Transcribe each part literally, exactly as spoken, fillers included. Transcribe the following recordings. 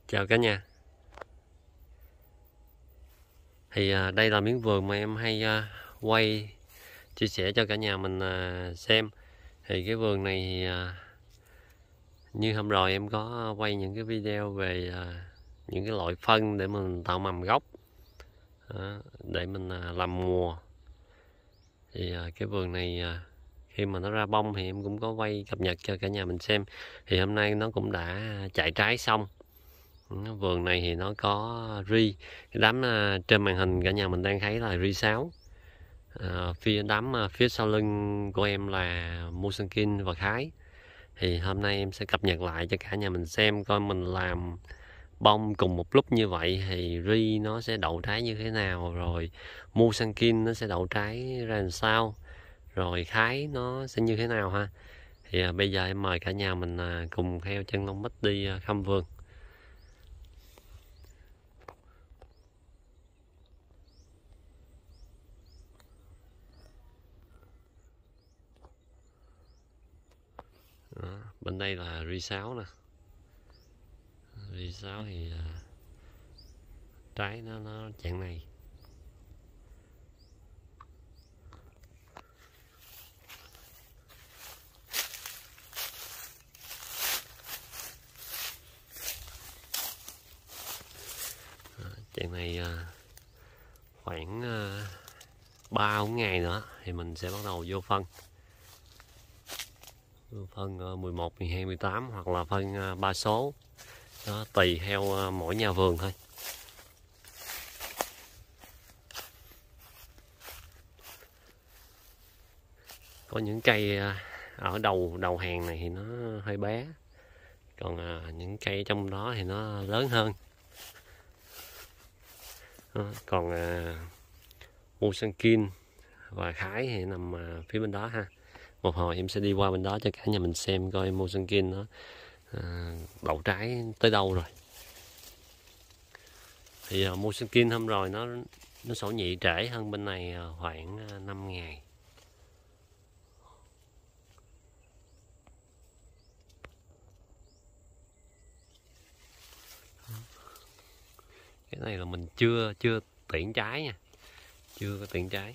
Chào cả nhà. Thì à, đây là miếng vườn mà em hay à, quay chia sẻ cho cả nhà mình à, xem. Thì cái vườn này thì, à, như hôm rồi em có quay những cái video về à, những cái loại phân để mình tạo mầm gốc, à, để mình à, làm mùa. Thì à, cái vườn này à, khi mà nó ra bông thì em cũng có quay cập nhật cho cả nhà mình xem. Thì hôm nay nó cũng đã chạy trái xong. Vườn này thì nó có ri, cái đám trên màn hình cả nhà mình đang thấy là ri sáu, à, phía đám phía sau lưng của em là Musankin và Khái. Thì hôm nay em sẽ cập nhật lại cho cả nhà mình xem coi mình làm bông cùng một lúc như vậy thì ri nó sẽ đậu trái như thế nào, rồi Musankin nó sẽ đậu trái ra làm sao, rồi Khái nó sẽ như thế nào ha. Thì à, bây giờ em mời cả nhà mình à, cùng theo chân Long Bích đi à, thăm vườn. Đó, bên đây là ri sáu nè. ri sáu thì à, trái nó nó dạng này. À, dạng này à, khoảng à, ba bốn ngày nữa thì mình sẽ bắt đầu vô phân. Phân mười một, mười hai, mười tám hoặc là phân ba số. Đó, tùy theo mỗi nhà vườn thôi. Có những cây ở đầu đầu hàng này thì nó hơi bé, còn những cây trong đó thì nó lớn hơn. Đó, còn Musankin và Khái thì nằm phía bên đó ha. Một hồi em sẽ đi qua bên đó cho cả nhà mình xem coi Musankin nó à, đậu trái tới đâu rồi. Thì uh, Musankin hôm rồi nó nó sổ nhị trễ hơn bên này uh, khoảng uh, năm ngày. Cái này là mình chưa chưa tiễn trái nha, chưa có tiễn trái.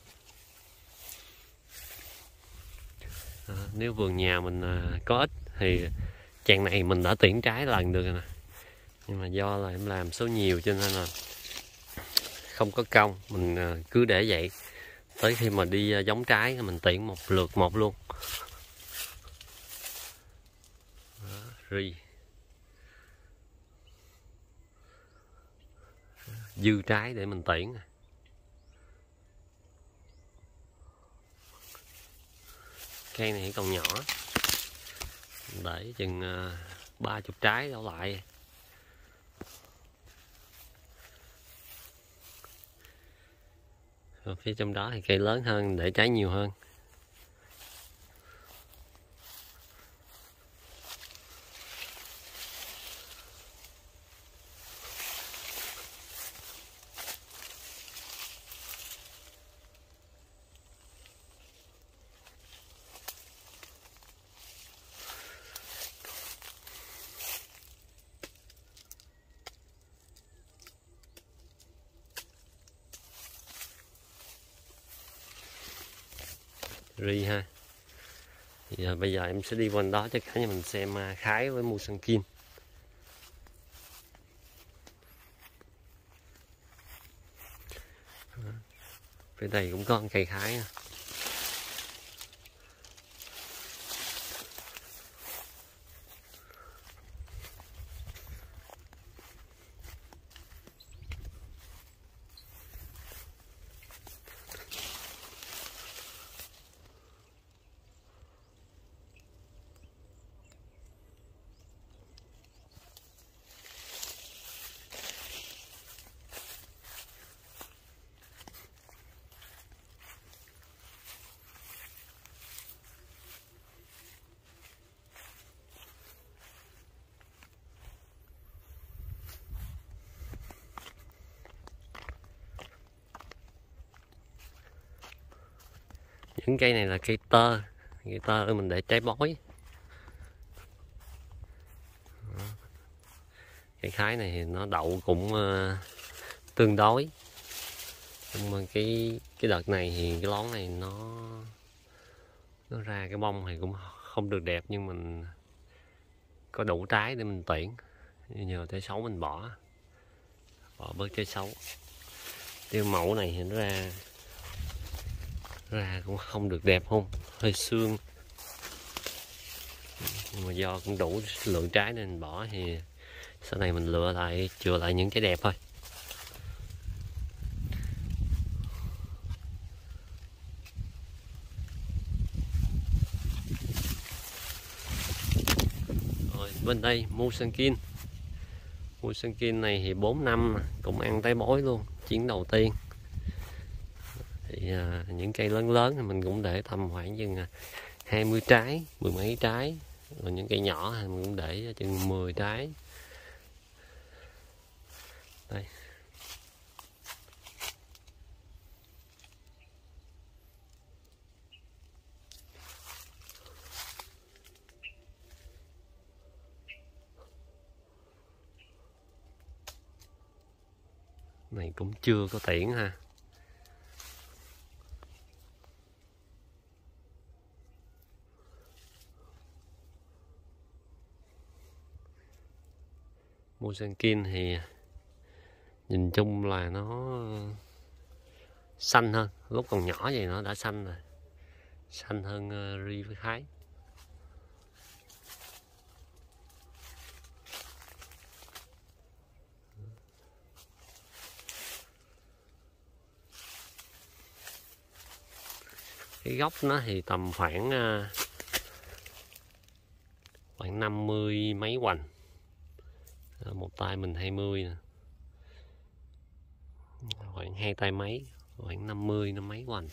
À, nếu vườn nhà mình uh, có ít thì chàng này mình đã tiễn trái lần được rồi nè, nhưng mà do là em làm số nhiều cho nên là không có công, mình cứ để vậy tới khi mà đi giống trái mình tiễn một lượt một luôn. Đó, ri dư trái để mình tiễn. Cây này còn nhỏ, để chừng ba chục trái đổ lại. Rồi phía trong đó thì cây lớn hơn để trái nhiều hơn. Ri ha. Thì à, bây giờ em sẽ đi quanh đó cho cả nhà mình xem à, Khái với Musankin. Phía đây cũng có một cây Khái ha. Những cây này là cây tơ, cây tơ mình để trái bói. Cây khái này thì nó đậu cũng uh, tương đối, nhưng mà cái cái đợt này thì cái lón này nó nó ra cái bông thì cũng không được đẹp, nhưng mình có đủ trái để mình tuyển, nhờ trái xấu mình bỏ bỏ bớt trái xấu. Tiêu mẫu này thì nó ra ra cũng không được đẹp, không hơi xương, nhưng mà do cũng đủ lượng trái nên mình bỏ, thì sau này mình lựa lại chừa lại những trái đẹp thôi. Rồi bên đây Musankin. Musankin này thì bốn năm cũng ăn tới bối luôn, chuyến đầu tiên. Thì à, những cây lớn lớn thì mình cũng để tầm khoảng chừng hai mươi trái, mười mấy trái. Rồi những cây nhỏ thì mình cũng để chừng mười trái. Đây. Này cũng chưa có tiễn ha. Musankin thì nhìn chung là nó xanh hơn, lúc còn nhỏ vậy nó đã xanh rồi, xanh hơn uh, ri với khái. Cái gốc nó thì tầm khoảng uh, khoảng năm mươi mấy hoành, một tay mình hai mươi nè, khoảng hai tay mấy, khoảng năm mươi năm mấy hoành.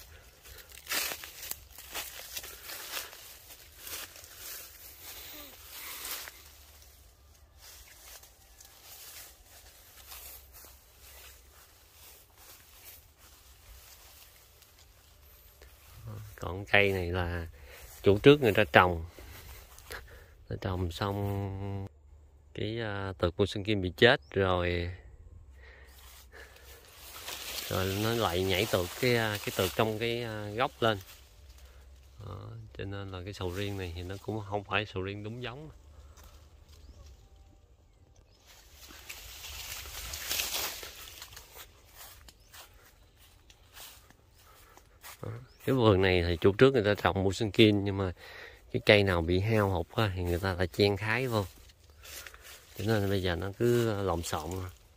Còn cây này là chủ trước người ta trồng, ta trồng xong cái uh, tược Musankin bị chết rồi, rồi nó lại nhảy tược cái cái tược trong cái uh, gốc lên. Đó, cho nên là cái sầu riêng này thì nó cũng không phải sầu riêng đúng giống. Đó, cái vườn này thì chủ trước người ta trồng Musankin, nhưng mà cái cây nào bị hao hụt á, thì người ta lại chen khái vô, cho nên bây giờ nó cứ lộn xộn.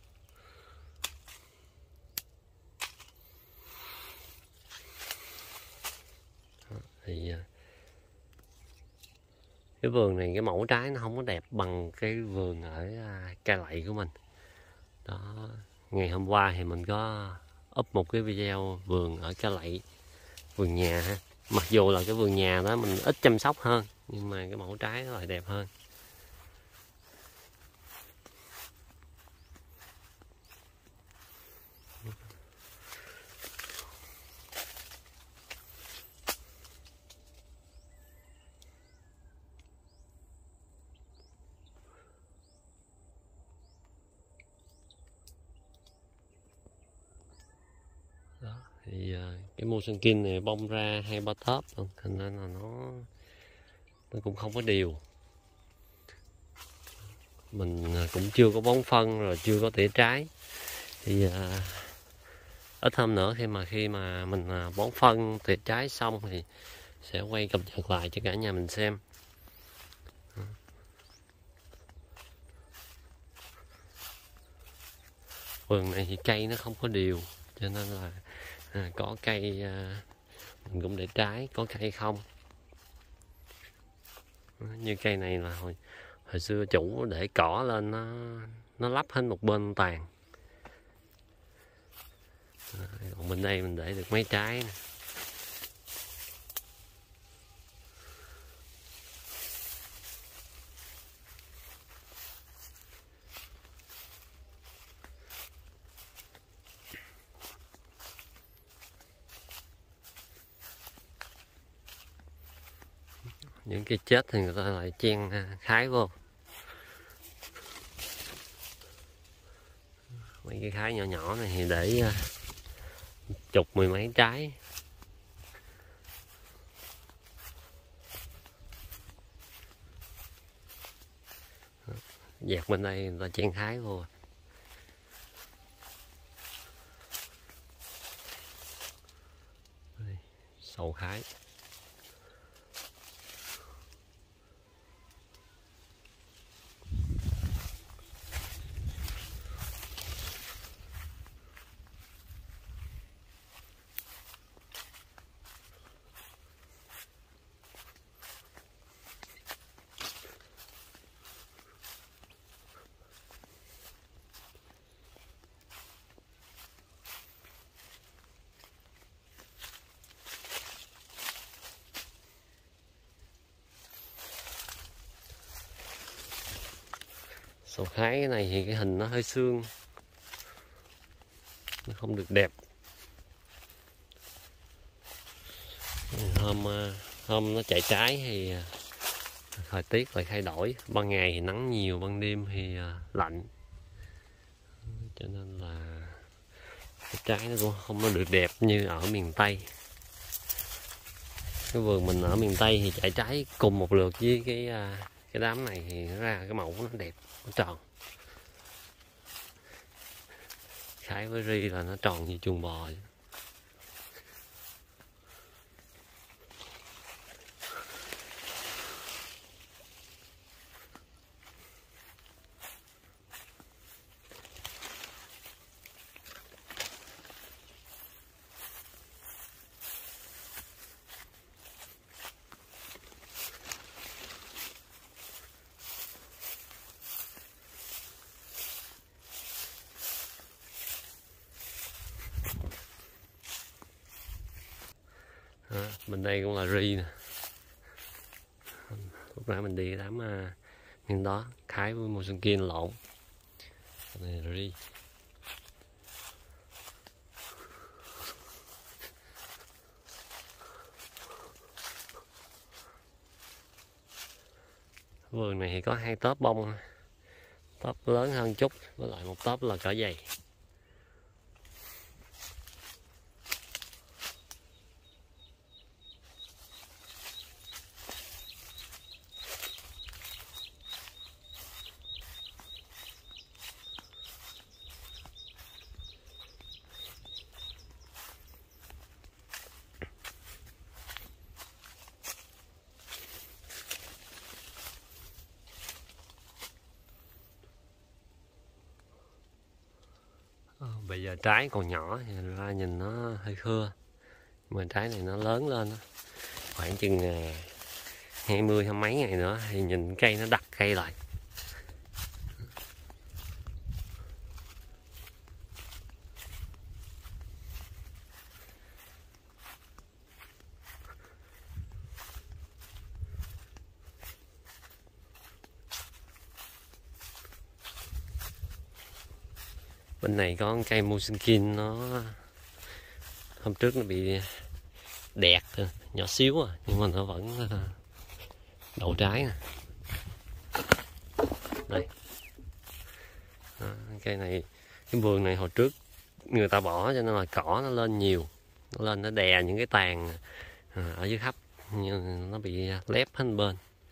Thì cái vườn này cái mẫu trái nó không có đẹp bằng cái vườn ở Cai Lậy của mình. Đó, ngày hôm qua thì mình có up một cái video vườn ở Cai Lậy, vườn nhà ha. Mặc dù là cái vườn nhà đó mình ít chăm sóc hơn, nhưng mà cái mẫu trái nó lại đẹp hơn. Đó, thì cái Musankin này bông ra hai ba tớp luôn, thành nên là nó nó cũng không có đều. Mình cũng chưa có bón phân rồi chưa có tỉa trái, thì uh, ít hôm nữa khi mà khi mà mình uh, bón phân tỉa trái xong thì sẽ quay cập nhật lại cho cả nhà mình xem. Vườn này thì cây nó không có đều, cho nên là à, có cây à, mình cũng để trái, có cây không. Như cây này là hồi hồi xưa chủ để cỏ lên nó nó lấp hết một bên tàn. À, còn bên đây mình để được mấy trái nè. Những cây chết thì người ta lại chen khái vô. Mấy cái khái nhỏ nhỏ này thì để uh, chục mười mấy trái. Dạt bên đây người ta chen khái vô. Sầu khái. Sầu khái cái này thì cái hình nó hơi xương, nó không được đẹp. Hôm hôm nó chạy trái thì thời tiết lại thay đổi, ban ngày thì nắng nhiều, ban đêm thì lạnh, cho nên là cái trái nó cũng không nó được đẹp như ở miền Tây. Cái vườn mình ở miền Tây thì chạy trái cùng một lượt với cái cái đám này thì nó ra cái màu nó đẹp, nó tròn. Khái với ri là nó tròn như chuồng bò vậy. Đó, bên đây cũng là ri nè. Lúc nãy mình đi cái đám nhưng đó khái với một sân kia lộn. Đây là ri. Vườn này thì có hai tớp bông, tớp lớn hơn chút với lại một tớp là cỡ dày. Bây giờ trái còn nhỏ thì ra nhìn nó hơi khưa, mà trái này nó lớn lên khoảng chừng hai mươi hay mấy ngày nữa thì nhìn cây nó đặt cây lại. Bên này có con cây Mosinkin, nó hôm trước nó bị đẹt nhỏ xíu à, nhưng mà nó vẫn đậu trái nè. Đây. Đó, cây này, cái vườn này hồi trước người ta bỏ cho nên là cỏ nó lên nhiều, nó lên nó đè những cái tàn ở dưới thấp, nhưng nó bị lép hết bên.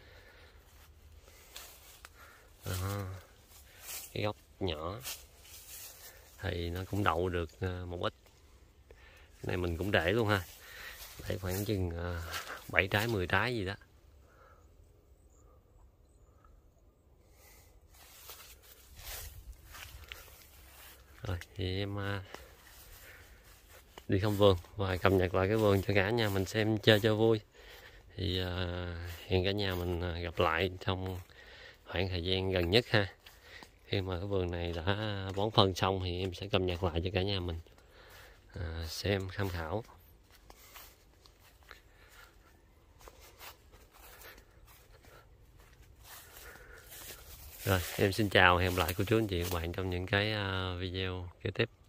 Đó. Cái gốc nhỏ thì nó cũng đậu được một ít. Cái này mình cũng để luôn ha, để khoảng chừng bảy trái mười trái gì đó. Rồi thì em đi thăm vườn và cập nhật lại cái vườn cho cả nhà mình xem chơi cho vui. Thì hẹn cả nhà mình gặp lại trong khoảng thời gian gần nhất ha. Khi mà cái vườn này đã bón phân xong thì em sẽ cập nhật lại cho cả nhà mình à, xem tham khảo. Rồi em xin chào, hẹn gặp lại cô chú anh chị và các bạn trong những cái video kế tiếp.